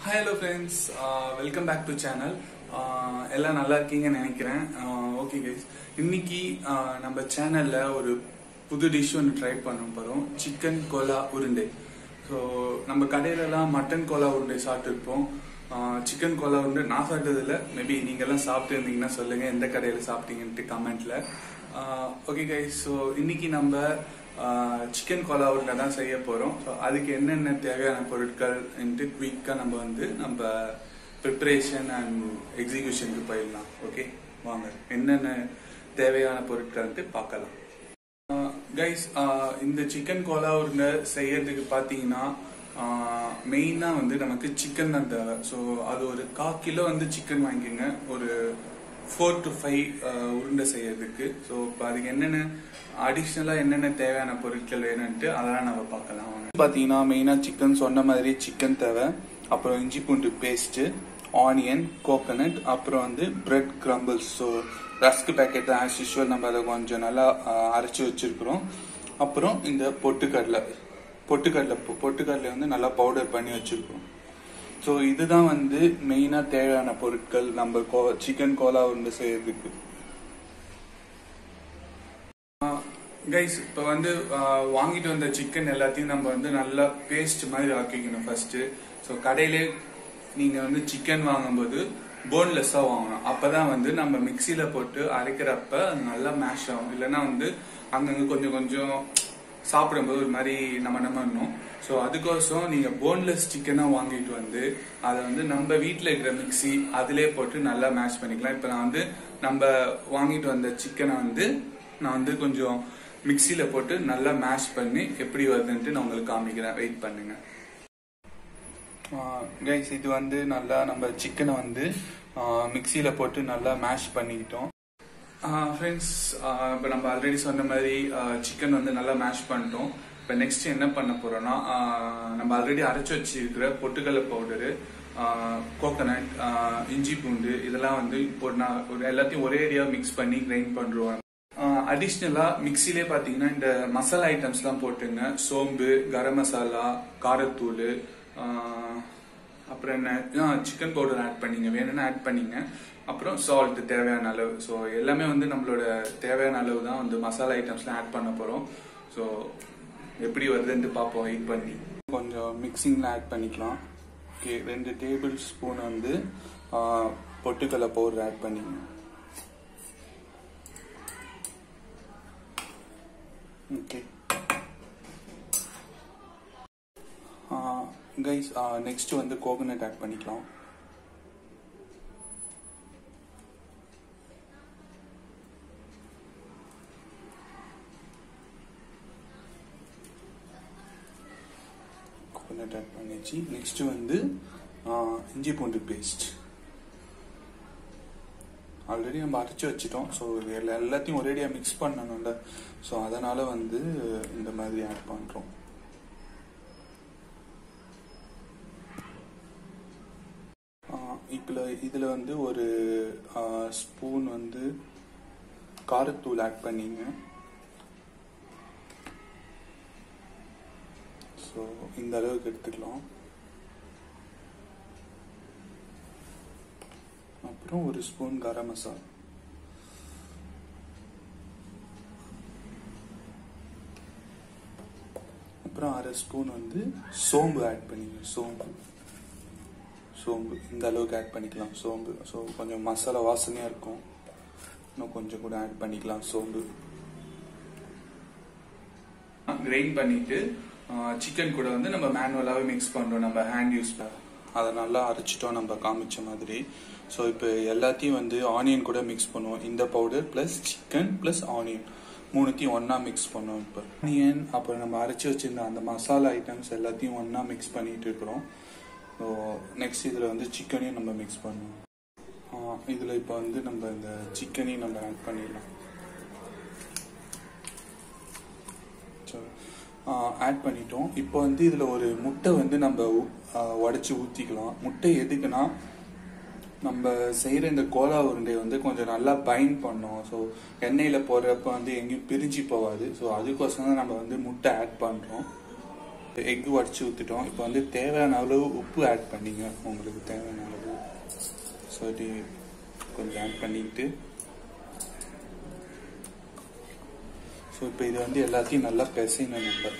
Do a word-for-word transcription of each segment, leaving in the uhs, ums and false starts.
Hi hello friends, uh, welcome back to channel. எல்லாம் நல்லா இருக்கீங்கன்னு நினைக்கிறேன். ஓகே கைஸ், இன்னைக்கு நம்ம சேனல்ல ஒரு புது டிஷ் ஒன்று ட்ரை பண்ண போறோம். சிக்கன் கோலா உருண்டை. ஸோ நம்ம கடையிலலாம் மட்டன் கோலா உருண்டை சாப்பிட்டுருப்போம். சிக்கன் கோலா உருண்டை நான் சாப்பிட்டது இல்லை. மேபி நீங்க எல்லாம் சாப்பிட்டு இருந்தீங்கன்னா சொல்லுங்க எந்த கடையில சாப்பிட்டீங்கன்ட்டு கமெண்ட்ல. ஓகே கைஸ், ஸோ இன்னைக்கு நம்ம சிக்கன் கோலா உருண்டை தான் செய்ய போறோம். ஸோ அதுக்கு என்னென்ன தேவையான பொருட்கள் குயிக்கா நம்ம வந்து நம்ம ப்ரிப்பரேஷன் அண்ட் எக்ஸிகியூஷனுக்கு போயிடலாம். ஓகே வாங்க, என்னென்ன தேவையான பொருட்கள்ட்டு பார்க்கலாம். கைஸ், இந்த சிக்கன் கோலா உருண்டை செய்யறதுக்கு பார்த்தீங்கன்னா மெயினா வந்து நமக்கு சிக்கன் தான் தேவை. ஸோ அது ஒரு கால் கிலோ வந்து சிக்கன் வாங்கிக்கோங்க, ஒரு ஃபோர் டு ஃபைவ் உருண்டை செய்யறதுக்கு. ஸோ இப்போ அதுக்கு என்னென்ன அடிஷ்னலா என்னென்ன தேவையான பொருட்கள் வேணும்ட்டு அதெல்லாம் நம்ம பார்க்கலாம். பார்த்தீங்கன்னா மெயினா சிக்கன் சொன்ன மாதிரி சிக்கன் தேவை, அப்புறம் இஞ்சி பூண்டு பேஸ்ட், ஆனியன், கோகனட், அப்புறம் வந்து bread crumbles. So rusk packet as usual நம்ம அதை கொஞ்சம் நல்லா அரைச்சி வச்சிருக்கிறோம். அப்புறம் இந்த பொட்டுக்கடலை பொட்டுக்கடலை பொட்டுக்கடலை வந்து நல்லா பவுடர் பண்ணி வச்சிருக்கிறோம். ஸோ இதுதான் வந்து மெயினா தேவையான பொருட்கள் நம்ம சிக்கன் கோலா உருண்டை செய்யறதுக்கு. கைஸ், இப்போ வந்து வாங்கிட்டு வந்த சிக்கன் எல்லாத்தையும் நம்ம வந்து நல்லா பேஸ்ட் மாதிரி ஆக்கிக்கணும் ஃபர்ஸ்ட். ஸோ கடையிலே நீங்க வந்து சிக்கன் வாங்கும்போது போன்லெஸ்ஸா வாங்கணும். அப்பதான் வந்து நம்ம மிக்சியில போட்டு அரைக்கிறப்ப அது நல்லா மேஷ் ஆகும். இல்லைன்னா வந்து அங்கங்க கொஞ்சம் கொஞ்சம் சாப்பிடும்போது ஒரு மாதிரி நம்ம நம்மணும். ஸோ அதுக்கோசம் நீங்க போன்லெஸ் சிக்கனா வாங்கிட்டு வந்து அதை வந்து நம்ம வீட்டில் இருக்கிற மிக்சி அதிலே போட்டு நல்லா மேஷ் பண்ணிக்கலாம். இப்போ நான் வந்து நம்ம வாங்கிட்டு வந்த சிக்கனை வந்து நான் வந்து கொஞ்சம் மிக்சியில போட்டு நல்லா மேஷ் பண்ணி எப்படி வருதுன்ட்டு நான் உங்களுக்கு காமிக்கிறேன். வெயிட் பண்ணுங்க. கைஸ், இது வந்து நல்லா நம்ம சிக்கனை வந்து மிக்சியில போட்டு நல்லா மேஷ் பண்ணிக்கிட்டோம். ஃப்ரெண்ட்ஸ், இப்போ நம்ம ஆல்ரெடி சொன்ன மாதிரி சிக்கன் வந்து நல்லா மேஷ் பண்ணிட்டோம். இப்போ நெக்ஸ்ட் என்ன பண்ண போறோம்னா, நம்ம ஆல்ரெடி அரைச்சி வச்சிருக்கிற பொட்டுக்கடலை பவுடரு, கோகனட், இஞ்சி பூண்டு இதெல்லாம் வந்து இப்போ நான் எல்லாத்தையும் ஒரே ஏரியா மிக்ஸ் பண்ணி கிரைண்ட் பண்றோம். அடிஷ்னலா மிக்சிலே பாத்தீங்கன்னா இந்த மசாலா ஐட்டம்ஸ் எல்லாம் போட்டுங்க. சோம்பு, கரம் மசாலா, காரத்தூள், அப்புறம் என்ன சிக்கன் பவுடர் ஆட் பண்ணிங்க, வேணும்னா ஆட் பண்ணிங்க. அப்புறம் சால்ட் தேவையான அளவு. ஸோ எல்லாமே வந்து நம்மளோட தேவையான அளவு தான் வந்து மசாலா ஐட்டம்ஸ்லாம் ஆட் பண்ண போறோம். ஸோ எப்படி வருதுன்ட்டு பார்ப்போம் வெயிட் பண்ணி. கொஞ்சம் மிக்சிங்ல ஆட் பண்ணிக்கலாம். ஓகே, ரெண்டு டேபிள் ஸ்பூன் வந்து பொட்டுக்கடலை பவுடர் ஆட் பண்ணிங்க. ஓகே கைஸ், நெக்ஸ்ட் வந்து கோகனட் ஆட் பண்ணிக்கலாம். கோகனட் ஆட் பண்ணிச்சு. நெக்ஸ்ட் வந்து இஞ்சி பூண்டு பேஸ்ட் ஆல்ரெடி நம்ம அரைச்சி வச்சிட்டோம். ஸோ எல்லாத்தையும் ஒரேடியா மிக்ஸ் பண்ணணும்ல, ஸோ அதனால வந்து இந்த மாதிரி ஆட் பண்றோம். இப்போ இதுல வந்து ஒரு ஸ்பூன் வந்து காரத்தூள் ஆட் பண்ணிங்க. ஸோ இந்த அளவுக்கு எடுத்துக்கலாம். அப்புறம் ஒரு ஸ்பூன் கரம் மசாலா, அப்புறம் அரை ஸ்பூன் வந்து சோம்பு ஆட் பண்ணிங்க. சோம்பு சோம்பு இந்த அளவுக்கு ஆட் பண்ணிக்கலாம். சோம்பு ஸோ கொஞ்சம் மசாலா வாசனையா இருக்கும். இன்னும் கொஞ்சம் கூட ஆட் பண்ணிக்கலாம் சோம்பு. கிரைண்ட் பண்ணிட்டு சிக்கன் கூட வந்து நம்ம மேனுவலாவே மிக்ஸ் பண்றோம். நம்ம ஹேண்ட் யூஸ்ல அதை நல்லா அரைச்சிட்டோம் நம்ம காமிச்ச மாதிரி. ஸோ இப்போ எல்லாத்தையும் வந்து ஆனியன் கூட மிக்ஸ் பண்ணுவோம். இந்த powder plus chicken plus onion மூணுத்தையும் ஒன்னா மிக்ஸ் பண்ணுவோம். இப்போ ஆனியன் அப்புறம் நம்ம அரைச்சி வச்சிருந்த அந்த மசாலா ஐட்டம்ஸ் எல்லாத்தையும் ஒன்னா மிக்ஸ் பண்ணிட்டு இருக்கிறோம். ஸோ நெக்ஸ்ட் இதில் வந்து சிக்கனையும் நம்ம மிக்ஸ் பண்ணுவோம். இதில் இப்போ வந்து நம்ம இந்த சிக்கனையும் நம்ம ஆட் பண்ணிடலாம். ஆட் பண்ணிட்டோம். இப்போ வந்து இதுல ஒரு முட்டை வந்து நம்ம உடைச்சு ஊத்திக்கலாம். முட்டை எதுக்குன்னா நம்ம செய்யற இந்த கோலா உருண்டை வந்து கொஞ்சம் நல்லா பைண்ட் பண்ணும். ஸோ எண்ணெயில போடுறப்ப வந்து எங்கேயும் பிரிஞ்சு போகாது. ஸோ அதுக்கோசரம் தான் நம்ம வந்து முட்டை ஆட் பண்றோம். எக் உடச்சி ஊற்றிட்டோம். இப்போ வந்து தேவையான அளவு உப்பு ஆட் பண்ணிங்க, உங்களுக்கு தேவையான அளவு. ஸோ இது கொஞ்சம் ஆட் பண்ணிக்கிட்டு ஸோ இப்போ இது வந்து எல்லாத்தையும் நல்லா பிசையணும். நம்ம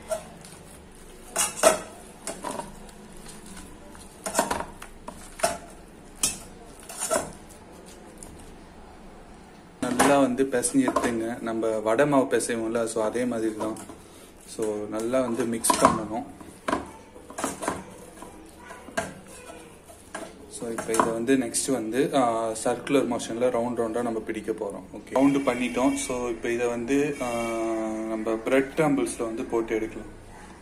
நல்லா வந்து பிசைஞ்சு எடுத்துங்க. நம்ம வடை மாவு பிசைவோம்ல, ஸோ அதே மாதிரி தான். ஸோ நல்லா வந்து மிக்ஸ் பண்ணணும். ஸோ இப்போ இதை வந்து நெக்ஸ்ட் வந்து சர்க்குலர் மோஷன்ல ரவுண்ட் ரவுண்டா நம்ம பிடிக்க போறோம். ஓகே, ரவுண்டு பண்ணிட்டோம். ஸோ இப்போ இதை வந்து நம்ம பிரெட் கிரம்பிள்ஸ்ல வந்து போட்டு எடுக்கலாம்.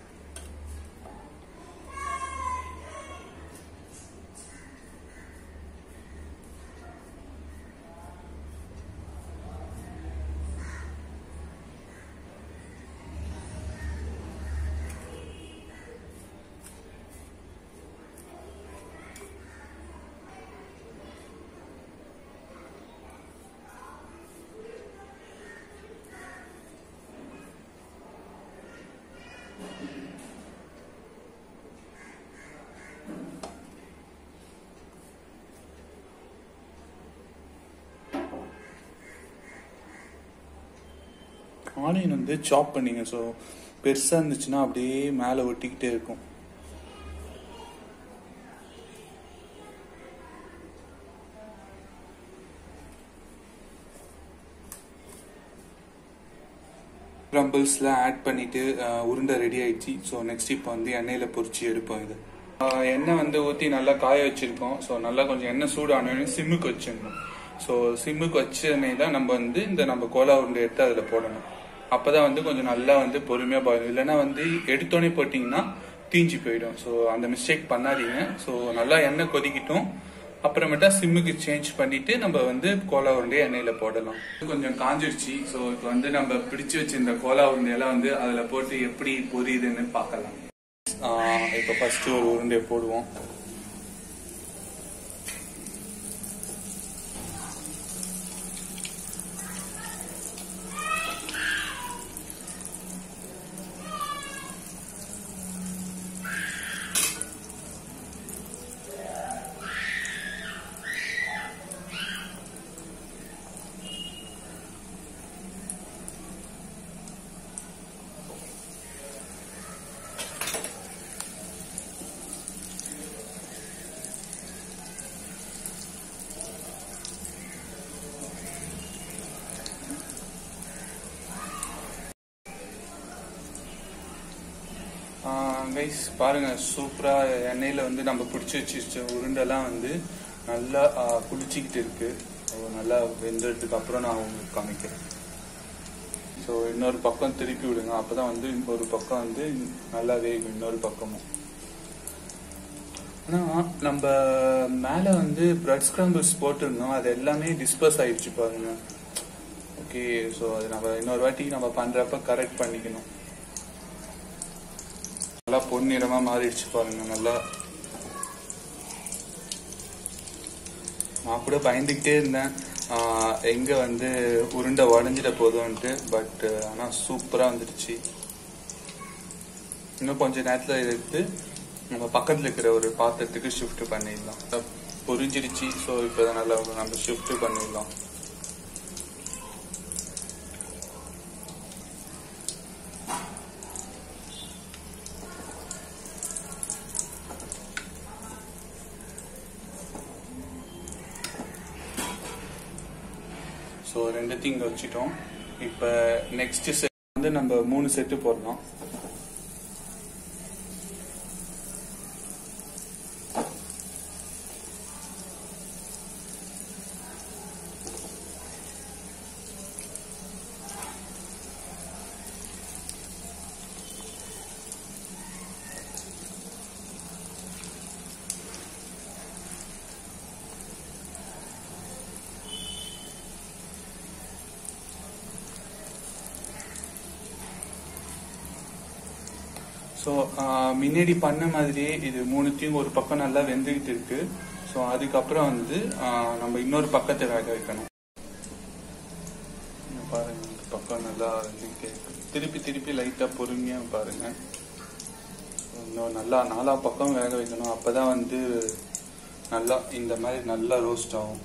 ஆனியன் வந்து சாப் பண்ணிங்க. ஸோ பெருசா இருந்துச்சுன்னா அப்படியே மேலே ஒட்டிக்கிட்டே இருக்கும். கிரம்பிள்ஸ்ல ஆட் பண்ணிட்டு உருண்டை ரெடி ஆயிடுச்சு. ஸோ நெக்ஸ்ட் இப்போ வந்து எண்ணெயில பொரிச்சு எடுப்போம். இது எண்ணெய் வந்து ஊற்றி நல்லா காய வச்சிருக்கோம். ஸோ நல்லா கொஞ்சம் எண்ணெய் சூடானோடனே சிம்முக்கு வச்சிடணும். ஸோ சிம்முக்கு வச்சோடனே தான் நம்ம வந்து இந்த நம்ம கோலா உருண்டை எடுத்து அதில் போடணும். அப்பதான் வந்து கொஞ்சம் நல்லா வந்து பொறுமையா போயிடும். இல்லைன்னா வந்து எடுத்தோடனே போட்டிங்கன்னா தீஞ்சு போயிடும். ஸோ அந்த மிஸ்டேக் பண்ணாதீங்க. ஸோ நல்லா எண்ணெய் கொதிக்கிட்டோம். அப்புறமேட்டா சிம்முக்கு சேஞ்ச் பண்ணிட்டு நம்ம வந்து கோலா உருண்டையை எண்ணெயில போடலாம். கொஞ்சம் காஞ்சிடுச்சு. ஸோ இப்போ வந்து நம்ம பிடிச்சு வச்சிருந்த கோலா உருண்டையெல்லாம் வந்து அதுல போட்டு எப்படி பொரியுதுன்னு பார்க்கலாம். இப்போ ஃபர்ஸ்ட் ஒரு உருண்டையை போடுவோம். கைஸ் பாருங்க, சூப்பரா எண்ணெயில வந்து நம்ம பிடிச்சி வச்சு உருண்டெல்லாம் வந்து நல்லா குளிச்சுக்கிட்டு இருக்கு. நல்லா வெந்ததுக்கு அப்புறம் நான் உங்களுக்கு காமிக்கிறேன். ஸோ இன்னொரு பக்கம் திருப்பி விடுங்க. அப்பதான் வந்து ஒரு பக்கம் வந்து நல்லா வேகும், இன்னொரு பக்கமும். ஆனா நம்ம மேல வந்து பிரெட் ஸ்கிராம்பிள்ஸ் போட்டிருந்தோம், அது எல்லாமே டிஸ்பர்ஸ் ஆயிடுச்சு பாருங்க. ஓகே, ஸோ அது நம்ம இன்னொரு வாட்டி நம்ம பண்றப்ப கரெக்ட் பண்ணிக்கணும். நல்லா பொன்னிறமா மாறிடுச்சு பாருங்க. நல்லா நான் கூட பயந்துகிட்டே இருந்தேன் எங்க வந்து உருண்டை உடஞ்சிட போதும்ட்டு. பட் ஆனா சூப்பரா வந்துடுச்சு. இன்னும் கொஞ்ச நேரத்துல எடுத்து நம்ம பக்கத்துல இருக்கிற ஒரு பாத்திரத்துக்கு ஷிஃப்ட் பண்ணிடலாம். பொரிஞ்சிடுச்சு. ஸோ இப்போ நல்லா நம்ம ஷிஃப்ட் பண்ணிடலாம். ஸோ ரெண்டுத்தையும் இங்கே வச்சுட்டோம். இப்போ நெக்ஸ்ட் செட் வந்து நம்ம மூணு செட்டு போடலாம். ஸோ முன்னாடி பண்ண மாதிரியே இது மூணுத்தையும் ஒரு பக்கம் நல்லா வெந்துகிட்டு இருக்கு. ஸோ அதுக்கப்புறம் வந்து நம்ம இன்னொரு பக்கத்தை வேக வைக்கணும். பாருங்க, பக்கம் நல்லா வெந்துகிட்டே இருக்கு. திருப்பி திருப்பி லைட்டா பொறுமையா பாருங்க. இன்னும் நல்லா நாலா பக்கம் வேக வைக்கணும். அப்பதான் வந்து நல்லா இந்த மாதிரி நல்லா ரோஸ்ட் ஆகும்.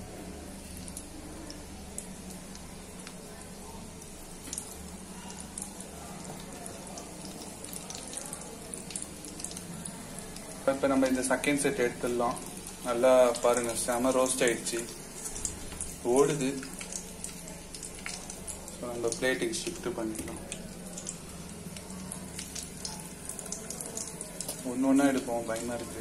இப்போ நம்ம இந்த செகண்ட் செட் எடுத்துடலாம். நல்லா பாருங்க, செம ரோஸ்ட் ஆயிடுச்சு, ஓடுது. ஸோ நம்ம பிளேட்டுக்கு ஷிஃப்ட் பண்ணிக்கலாம். ஒன்று ஒன்றா எடுப்போம், பயமா இருக்கு.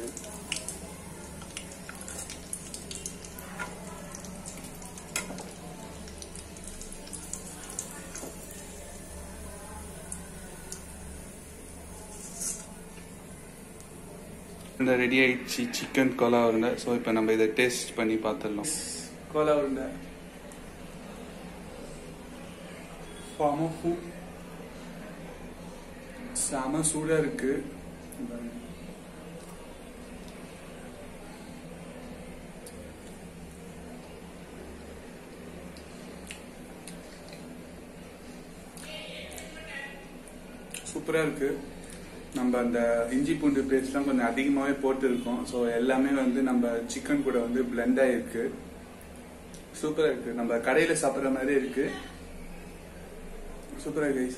இந்த ரெடி ஆயிடுச்சு சிக்கன் கோலா உருண்டை. ஸோ இப்போ நம்ம இதை டேஸ்ட் பண்ணி பார்த்துடலாம். கோலா உருண்டை செம சூடா இருக்கு. சூப்பரா இருக்கு. நம்ம அந்த இஞ்சி பூண்டு பேஸ்ட்லாம் கொஞ்சம் அதிகமாகவே போட்டுருக்கோம். ஸோ எல்லாமே வந்து நம்ம சிக்கன் கூட வந்து பிளெண்ட் ஆயிருக்கு. சூப்பரா இருக்கு, நம்ம கடையில சாப்பிட்ற மாதிரி இருக்கு. சூப்பரா கைஸ்.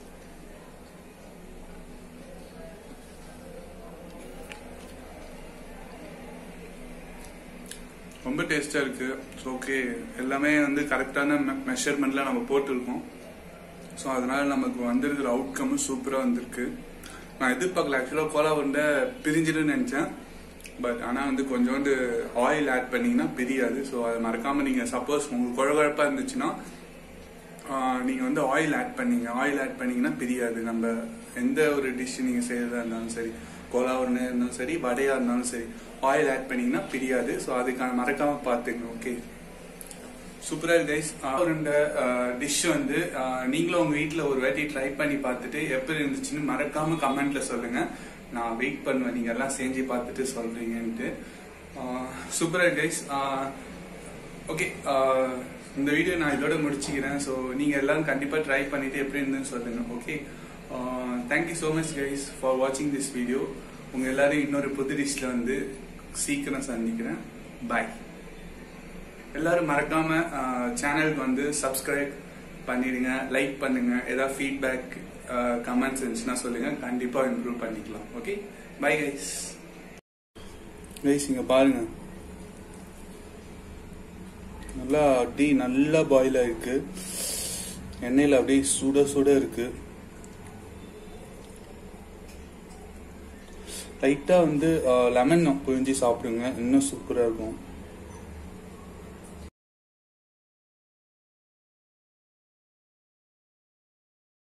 ரொம்ப டேஸ்டா இருக்கு. ஸோ ஓகே, எல்லாமே வந்து கரெக்டான மெஷர்மெண்ட்ல நம்ம போட்டிருக்கோம். ஸோ அதனால நமக்கு வந்திருக்கிற அவுட்கமும் சூப்பரா வந்திருக்கு. நான் எதிர்பார்க்கல, ஆக்சுவலா கோலா உருண்டை பிரிஞ்சிடுன்னு நினைச்சேன். பட் ஆனா வந்து கொஞ்சோண்டு ஆயில் ஆட் பண்ணீங்கன்னா பிரியாது. ஸோ அதை மறக்காம நீங்க சப்போஸ் உங்களுக்கு குழகுழப்பா இருந்துச்சுன்னா நீங்க வந்து ஆயில் ஆட் பண்ணீங்க ஆயில் ஆட் பண்ணீங்கன்னா பிரியாது. நம்ம எந்த ஒரு டிஷ் நீங்க செய்யறதா இருந்தாலும் சரி, கோலா உருண்டை இருந்தாலும் சரி, வடையா இருந்தாலும் சரி, ஆயில் ஆட் பண்ணீங்கன்னா பிரியாது. ஸோ அதுக்கான மறக்காம பாத்துங்க. ஓகே, சூப்பரா கைஸ். உருண்டை டிஷ் வந்து நீங்களும் உங்க வீட்டுல ஒரு வாட்டி ட்ரை பண்ணி பார்த்துட்டு எப்படி இருந்துச்சுன்னு மறக்காம கமெண்ட்ல சொல்லுங்க. நான் வெயிட் பண்ணுவேன் நீங்க எல்லாம் செஞ்சு பார்த்துட்டு சொல்றீங்கன்ட்டு. சூப்பரா கைஸ். ஓகே, இந்த வீடியோ நான் இதோட முடிச்சுக்கிறேன். ஸோ நீங்க எல்லாரும் கண்டிப்பா ட்ரை பண்ணிட்டு எப்படி இருந்துன்னு சொல்லுங்க. Okay, thank you so much guys for வாட்சிங் திஸ் வீடியோ. உங்க எல்லாரும் இன்னொரு புது டிஷ்ல வந்து சீக்கிரம் சந்திக்கிறேன். பாய். எல்லாரும் மறக்காம சேனலுக்கு வந்து சப்ஸ்கிரைப் பண்ணிடுங்க, லைக் பண்ணுங்க. ஏதாவது ஃபீட்பேக் கமெண்ட்ஸ் இருந்துச்சுன்னா சொல்லுங்க, கண்டிப்பா இம்ப்ரூவ் பண்ணிக்கலாம். Okay, bye guys. கைஸ் இங்க பாருங்க, நல்லா அப்படி நல்லா பாயில் ஆயிருக்கு. எண்ணெயில அப்படியே சுட சுட இருக்கு. லைட்டா வந்து லெமன் புழிஞ்சு சாப்பிடுங்க, இன்னும் சூப்பரா இருக்கும்.